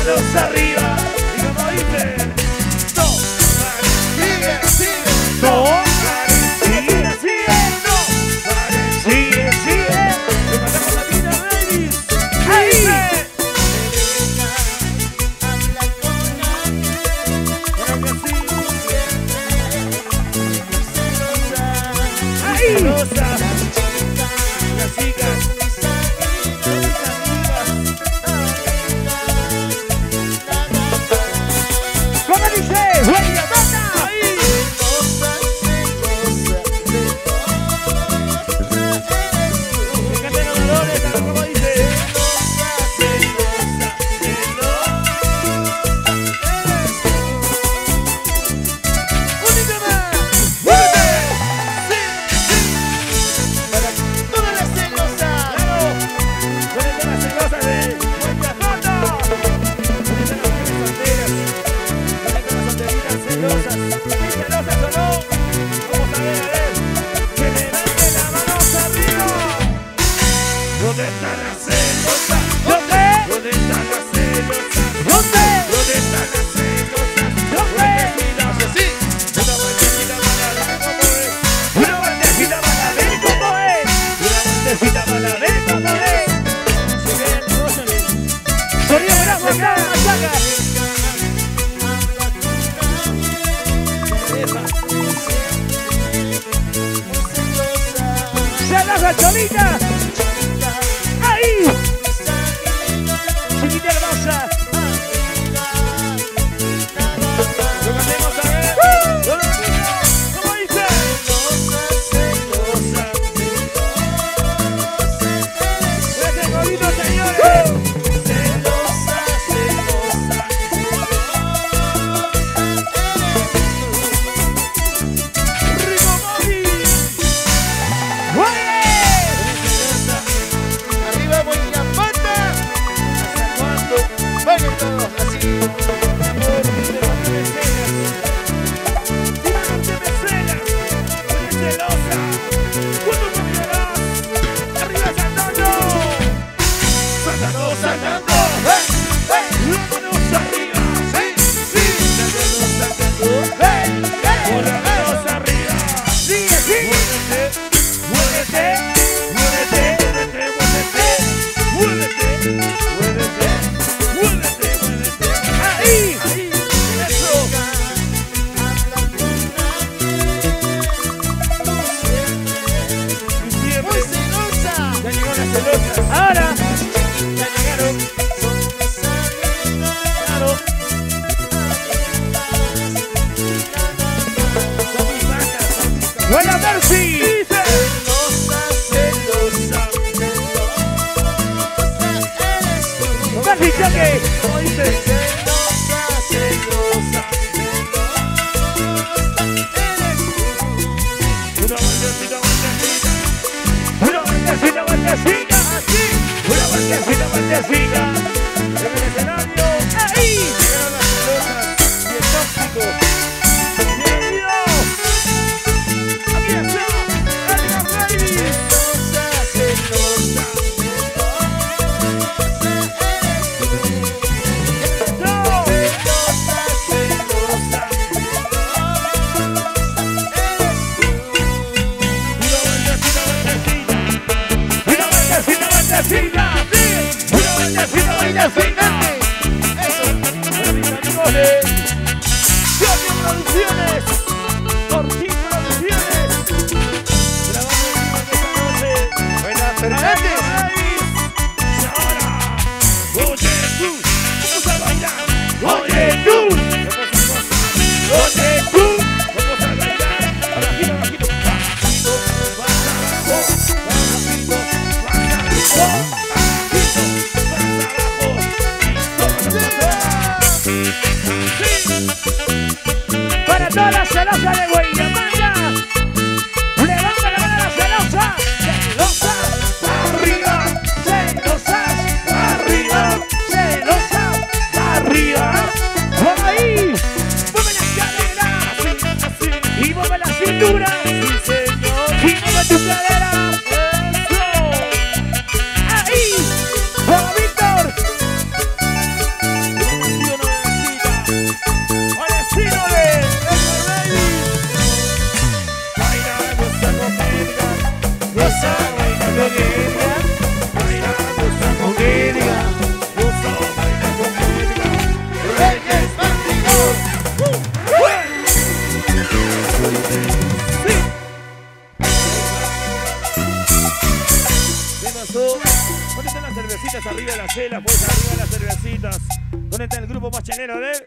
manos arriba. Y como dice, no, sigue, sigue, no, sigue, sigue, no, sigue, sigue. Le matamos la vida a Davis. Ahí. Rosa, las chicas, ¿cómo dice? ¡Buena banda! ¡Ahí! Me cantan los dolores, ¿cómo dice? ¡Unita más! ¿Celosas o no? Vamos a ver, que levanten las manos arriba. ¿Dónde están las celosas? ¿Dónde? ¿Dónde están las celosas? ¿Dónde? ¿Dónde están las celosas? ¿Dónde? Así, una vueltecita para ver cómo es. Una vueltecita para ver cómo es. Una vueltecita para ver cómo es. Si ven, óyeme. Sonido bravo acá, machaca. ¡Se Cholita! ¡Ahí! Chiquita hermosa. Lo mandemos a ver. ¿Cómo dice? Este golito, señores. Ahora ya llegaron. Claro. Buena Mercy. Mercy Choque. ¿Cómo dice? Una vueltecita, así. Una vueltecita. En el escenario. Ahí. Llegaron las celosas y el tóxico. Bienvenidos. Aquí está. Adiós, baby. Producciones, Ortiz Producciones, grabando esta noche. Buenas Fernández. Y ahora, oye tú, vamos a bailar. Oye tú, oye tú, vamos a bailar. Bajito, bajito, bajito, más abajo, bajito, más abajo, para todas las celosas de Guayamaya, levanta la mano a las celosas, celosas, arriba, celosas, arriba, celosas, arriba, vamos ahí, mueve las caderas, así, y mueve la cintura, sí señor, y mueve tu cadera, eso, ahí, vamos Víctor. rubiecitas. ¿Dónde está el grupo más chenero? A ver.